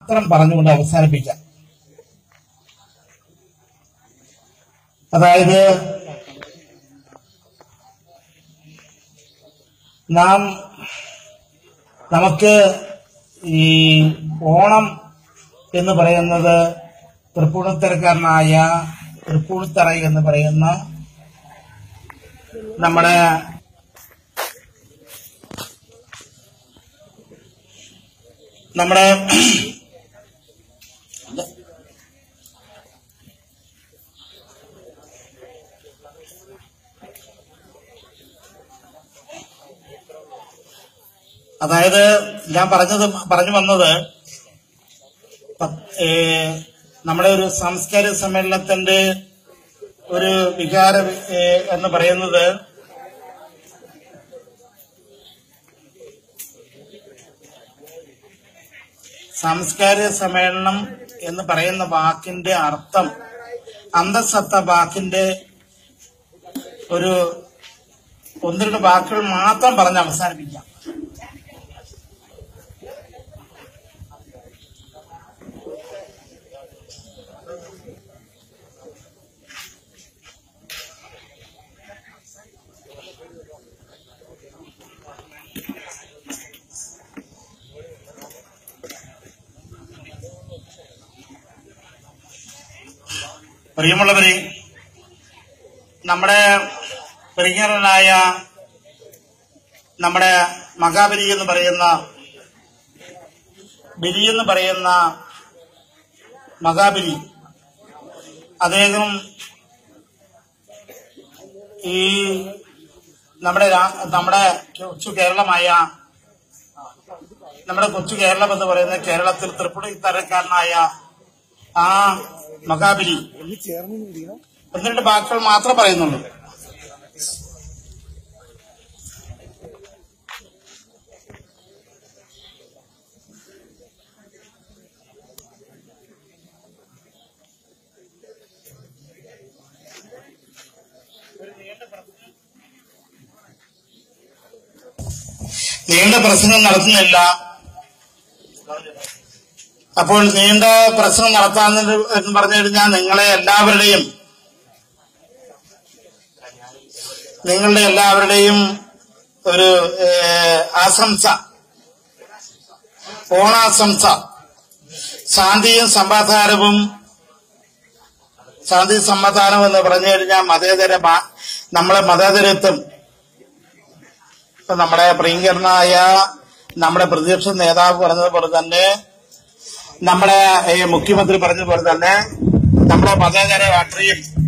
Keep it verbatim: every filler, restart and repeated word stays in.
മാത്രം പറഞ്ഞുകൊണ്ട് അവസാനിപ്പിക്കാം. അതായത് നാം നമുക്ക് ഈ ഓണം എന്ന് പറയുന്നത് തൃപ്പൂണിത്തറക്കാരനായ തൃപ്പൂണിത്തറ എന്ന് പറയുന്ന നമ്മുടെ നമ്മുടെ അതായത് ഞാൻ പറഞ്ഞത് പറഞ്ഞു വന്നത് നമ്മുടെ ഒരു സാംസ്കാരിക സമ്മേളനത്തിന്റെ ഒരു വികാരം എന്ന് പറയുന്നത് സാംസ്കാരിക സമ്മേളനം എന്ന് പറയുന്ന വാക്കിന്റെ അർത്ഥം അന്തസത്ത വാക്കിന്റെ ഒരു ഒന്ന് രണ്ട് വാക്കുകൾ മാത്രം പറഞ്ഞ് അവസാനിപ്പിക്കാം. പ്രിയമുള്ളവരെ, നമ്മുടെ പ്രിയങ്കരനായ നമ്മുടെ മഹാബലി എന്ന് പറയുന്ന ബലി എന്ന് പറയുന്ന മഹാബലി അദ്ദേഹം ഈ നമ്മുടെ നമ്മുടെ കൊച്ചു കേരളമായ നമ്മുടെ കൊച്ചു കേരളം എന്ന് പറയുന്ന കേരളത്തിൽ തൃപ്പൂണിത്തറക്കാരനായ ആ മഹാബലി ഒന്ന് രണ്ട് വാക്കുകൾ മാത്രം പറയുന്നുള്ളൂ. നീണ്ട പ്രസംഗം നടത്തുന്നില്ല. അപ്പോൾ നീണ്ട പ്രശ്നം നടത്താമെന്ന് എന്ന് പറഞ്ഞു കഴിഞ്ഞാൽ നിങ്ങളെ എല്ലാവരുടെയും നിങ്ങളുടെ എല്ലാവരുടെയും ഒരു ആശംസ, ഓണാശംസ, ശാന്തിയും സമാധാനവും ശാന്തി സമാധാനം എന്ന് പറഞ്ഞു കഴിഞ്ഞാൽ മതേതര നമ്മളെ മതേതരത്വം നമ്മുടെ പ്രിയങ്കരനായ നമ്മുടെ പ്രതിപക്ഷ നേതാവ് പറഞ്ഞതുപോലെ തന്നെ നമ്മുടെ മുഖ്യമന്ത്രി പറഞ്ഞതുപോലെ തന്നെ നമ്മുടെ മതേതര രാഷ്ട്രീയം